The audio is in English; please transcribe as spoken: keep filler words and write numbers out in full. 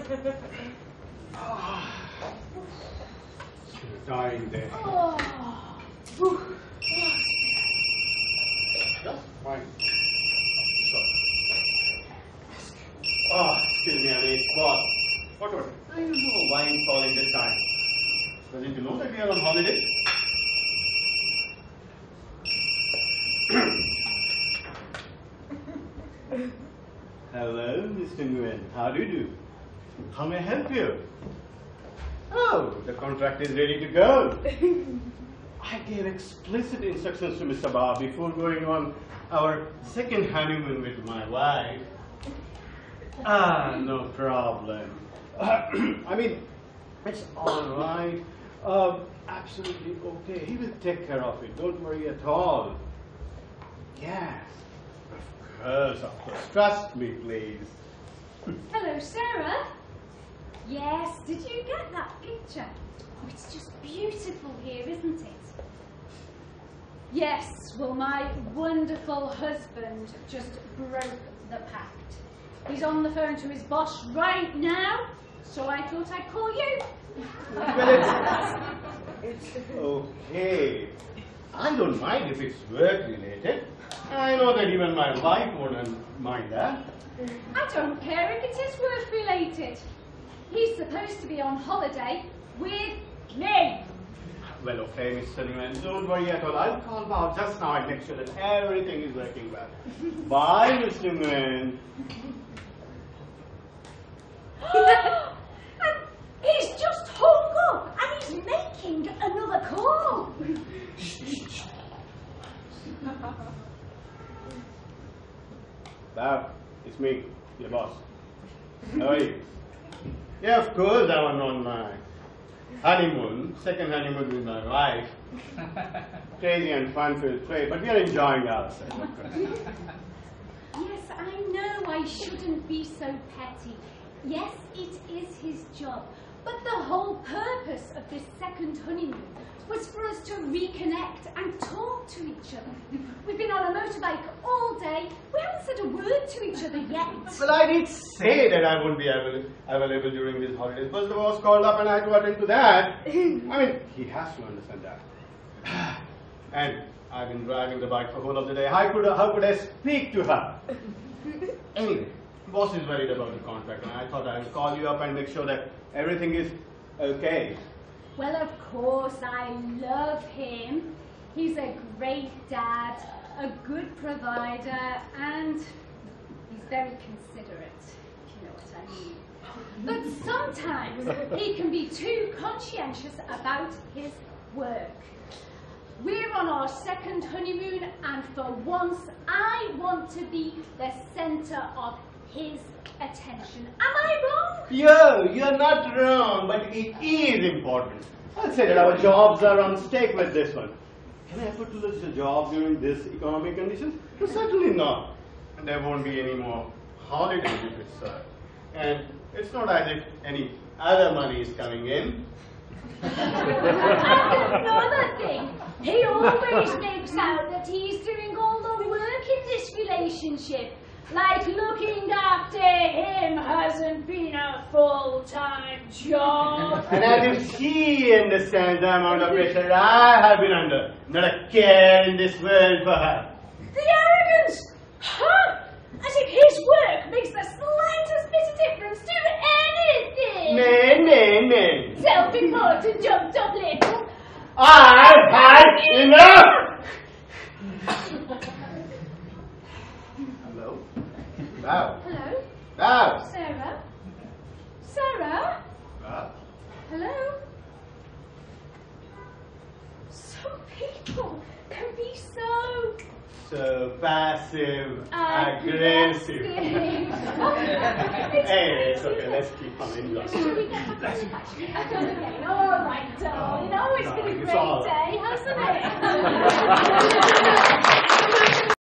Dying there. Oh. Just fine. So. Oh, excuse me, Annie. Boss. What was it? I don't know why I'm calling this time. Doesn't you know that we are on holiday? Hello, Mister Nguyen. How do you do? How may I help you? Oh, the contract is ready to go. I gave explicit instructions to Mister Ba before going on our second honeymoon with my wife. Ah, no problem. Uh, I mean, it's all right. Uh, absolutely okay. He will take care of it. Don't worry at all. Yes, of course, of course. Trust me, please. Hello, Sarah. Yes, did you get that picture? Oh, it's just beautiful here, isn't it? Yes, well, my wonderful husband just broke the pact. He's on the phone to his boss right now, so I thought I'd call you. Well, it's, it's okay. I don't mind if it's work-related. I know that even my wife wouldn't mind that. I don't care if it is work-related. He's supposed to be on holiday with me. Well, okay, Mister Nguyen, don't worry at all. I'll call Bob just now and make sure that everything is working well. Bye, Mister Nguyen. And he's just hung up and he's making another call. Bob, it's me, your boss. How are you? Yeah, of course, I was on my honeymoon, second honeymoon with my wife. Crazy and fun-filled trip, but we are enjoying ourselves, of course. Yes, I know I shouldn't be so petty. Yes, it is his job. But the whole purpose of this second honeymoon was for us to reconnect and talk to each other. We've been on a motorbike all day. We haven't said a word to each other yet. Well, I did say that I won't be available, available during these holidays. But the boss called up and I had to attend to that. I mean, he has to understand that. And I've been driving the bike for the whole of the day. How could, how could I speak to her? Anyway, the boss is worried about the contract, and I thought I would call you up and make sure that everything is okay. Well, of course, I love him. He's a great dad, a good provider, and he's very considerate, if you know what I mean. But sometimes he can be too conscientious about his work. We're on our second honeymoon, and for once, I want to be the centre of his attention. Am I wrong? Yeah, you're not wrong, but it is important. I'll say that our jobs are on stake with this one. Can I afford to lose a job during this economic conditions? No, certainly not. And there won't be any more holidays if it's served. And it's not as if any other money is coming in. And another thing, he always makes out that he's doing all the work in this relationship. Like looking after him hasn't been a full-time job. And as if he understands the amount of pressure I have been under, not a care in this world for her. The arrogance! Huh? As if his work makes the slightest bit of difference to anything! Nay, nay, nay. Self-important jumped up little. I've had enough! Hello? Wow. Hello? Wow. Sarah? Sarah? Wow. Hello? Some people can be so... So passive, aggressive. aggressive. It's Hey, it's okay, let's keep on enjoying. Should we get back to the factory? Okay, all right, darling. Oh, it's been a It's great all day, right. hasn't it?